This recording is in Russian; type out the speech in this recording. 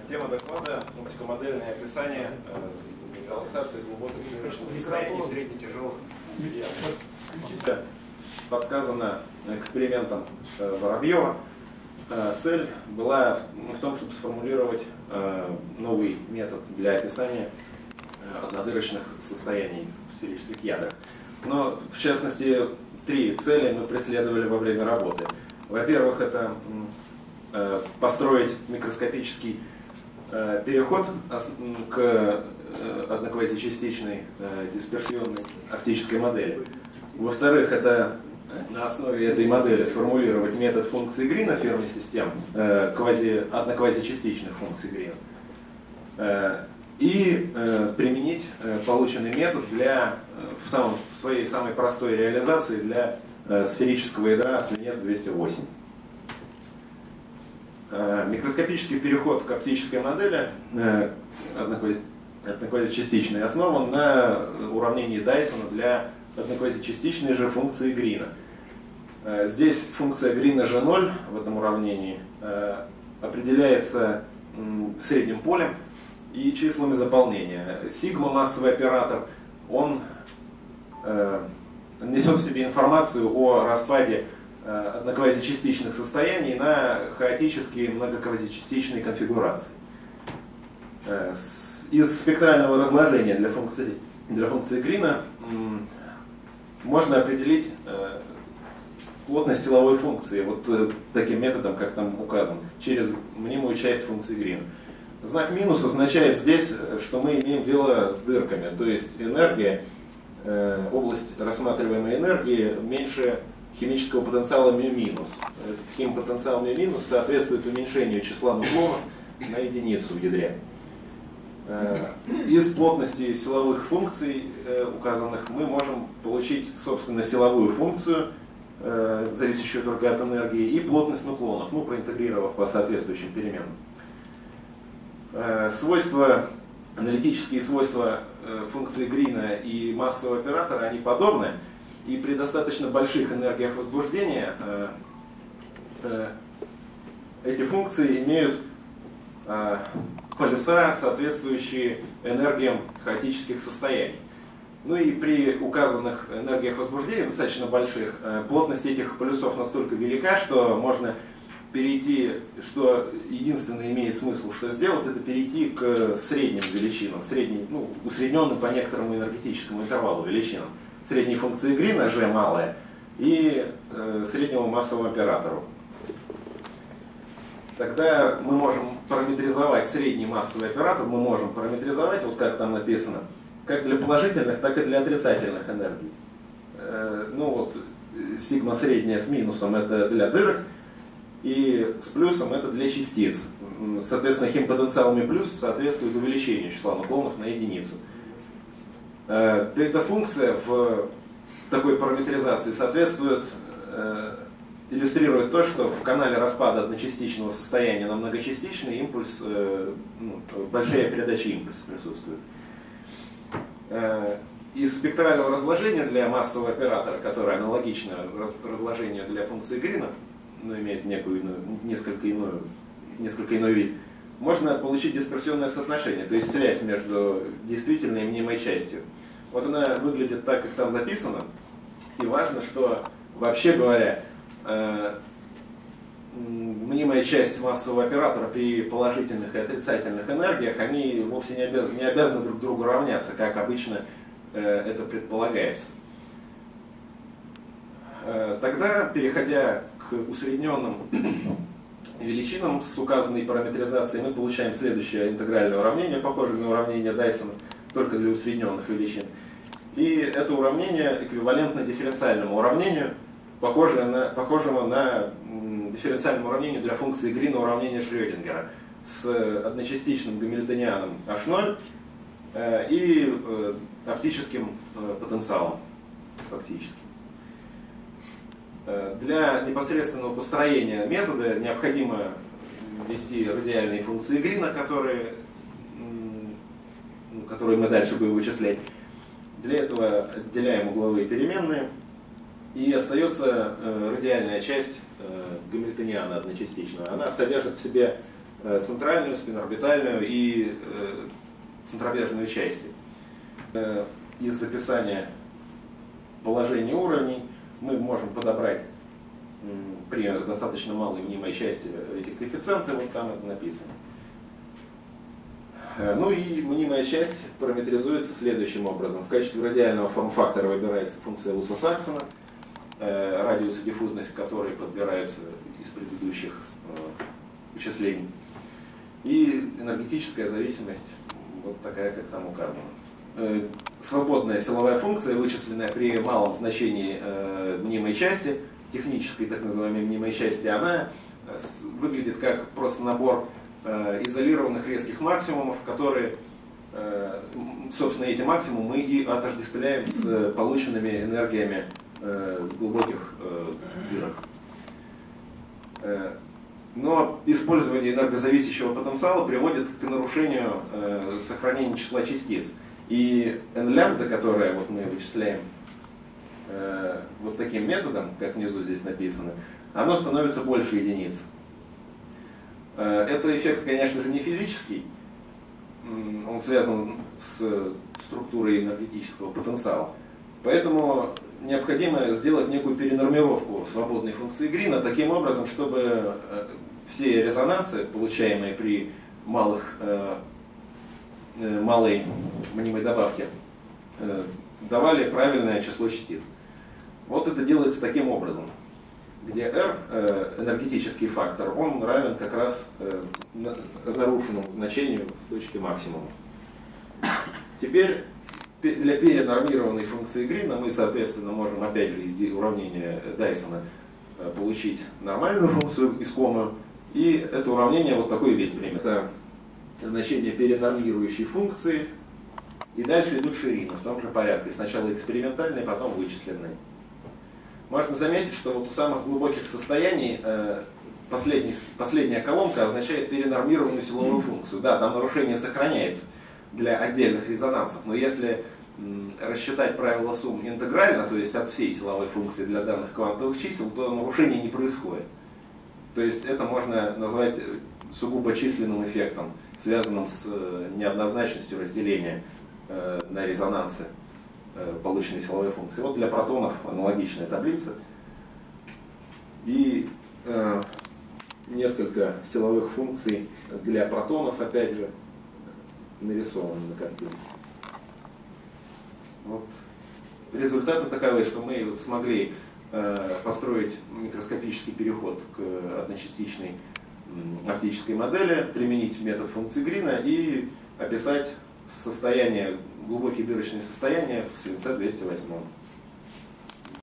Тема доклада – оптикомодельное описание релаксации глубоких клеточных состояний в средне-тяжелых ядах. Подсказано экспериментом Воробьева. Цель была в том, чтобы сформулировать новый метод для описания однодырочных состояний в сферических ядрах. Но, в частности, три цели мы преследовали во время работы. Во-первых, это построить микроскопический переход к одноквазичастичной дисперсионной оптической модели. Во-вторых, это на основе этой модели сформулировать метод функции Грина ферми систем, одноквазичастичных функций Грина, и применить полученный метод в своей самой простой реализации для сферического ядра свинец 208. Микроскопический переход к оптической модели одноквазичастичной основан на уравнении Дайсона для одноквазичастичной же функции Грина. Здесь функция Грина G0 в этом уравнении определяется средним полем и числами заполнения. Сигма, массовый оператор, он несет в себе информацию о распаде одноквазичастичных состояний на хаотические многоквазичастичные конфигурации. Из спектрального разложения для функции Грина можно определить плотность силовой функции вот таким методом, как там указано, через мнимую часть функции Грина. Знак минус означает здесь, что мы имеем дело с дырками, то есть энергия, область рассматриваемой энергии меньше химического потенциала μ-. Химпотенциал μ- соответствует уменьшению числа нуклонов на единицу в ядре. Из плотности силовых функций, указанных, мы можем получить, собственно, силовую функцию, зависящую только от энергии, и плотность нуклонов, проинтегрировав по соответствующим переменным. Аналитические свойства функции Грина и массового оператора, они подобны, и при достаточно больших энергиях возбуждения эти функции имеют полюса, соответствующие энергиям хаотических состояний. Ну и при указанных энергиях возбуждения, достаточно больших, плотность этих полюсов настолько велика, что можно перейти, что единственное имеет смысл, что сделать, это перейти к средним величинам, усредненным по некоторому энергетическому интервалу величинам. Средней функции Грина, G малая, и среднему массовому оператору. Тогда мы можем параметризовать средний массовый оператор, мы можем параметризовать, вот как там написано, как для положительных, так и для отрицательных энергий. Сигма средняя с минусом это для дырок, и с плюсом это для частиц. Соответственно, химпотенциал μ+ соответствует увеличению числа нуклонов на единицу. Дельта-функция в такой параметризации иллюстрирует то, что в канале распада одночастичного состояния на многочастичный импульс, большая передача импульса присутствует. Из спектрального разложения для массового оператора, которое аналогично разложению для функции Грина, но имеет несколько иной вид, можно получить дисперсионное соотношение, то есть связь между действительной и мнимой частью. Вот она выглядит так, как там записано, и важно, что, вообще говоря, мнимая часть массового оператора при положительных и отрицательных энергиях, они вовсе не обязаны друг другу равняться, как обычно это предполагается. Тогда, переходя к усредненным величинам с указанной параметризацией, мы получаем следующее интегральное уравнение, похожее на уравнение Дайсона, только для усредненных величин. И это уравнение эквивалентно дифференциальному уравнению, похожему на дифференциальному уравнению для функции Грина уравнения Шрёдингера с одночастичным гамильтонианом H0 и оптическим потенциалом фактически. Для непосредственного построения метода необходимо ввести радиальные функции Грина, которые мы дальше будем вычислять. Для этого отделяем угловые переменные, и остается радиальная часть гамильтониана одночастичного. Она содержит в себе центральную, спинорбитальную и центробежную части. Из описания положения уровней мы можем подобрать при достаточно малой мнимой части эти коэффициенты, вот там это написано. Ну и мнимая часть параметризуется следующим образом. В качестве радиального форм-фактора выбирается функция Луса-Саксона, радиус и диффузность которой подбираются из предыдущих вычислений. И энергетическая зависимость вот такая, как там указано. Свободная силовая функция, вычисленная при малом значении мнимой части, технической так называемой мнимой части, она выглядит как просто набор изолированных резких максимумов, которые, собственно, эти максимумы мы и отождествляем с полученными энергиями глубоких дырок. Но использование энергозависящего потенциала приводит к нарушению сохранения числа частиц. И n-лямбда, которое вот мы вычисляем вот таким методом, как внизу здесь написано, оно становится больше единиц. Это эффект, конечно же, не физический, он связан с структурой энергетического потенциала. Поэтому необходимо сделать некую перенормировку свободной функции Грина таким образом, чтобы все резонансы, получаемые при малой мнимой добавке, давали правильное число частиц. Вот это делается таким образом, где R, энергетический фактор, он равен как раз нарушенному значению в точке максимума. Теперь для перенормированной функции Грина мы, соответственно, можем опять же из уравнения Дайсона получить нормальную функцию искомую, и это уравнение вот такой вид примет. Это значение перенормирующей функции, и дальше идут ширины в том же порядке. Сначала экспериментальные, потом вычисленные. Можно заметить, что вот у самых глубоких состояний последняя колонка означает перенормированную силовую функцию. Да, там нарушение сохраняется для отдельных резонансов, но если рассчитать правило сумм интегрально, то есть от всей силовой функции для данных квантовых чисел, то нарушение не происходит. То есть это можно назвать сугубо численным эффектом, связанным с неоднозначностью разделения на резонансы полученной силовой функции. Вот для протонов аналогичная таблица. И несколько силовых функций для протонов, опять же, нарисованы на картинке. Вот. Результаты таковы, что мы смогли построить микроскопический переход к одночастичной оптической модели, применить метод функции Грина и описать состояние, глубокие дырочные состояния в свинце 208.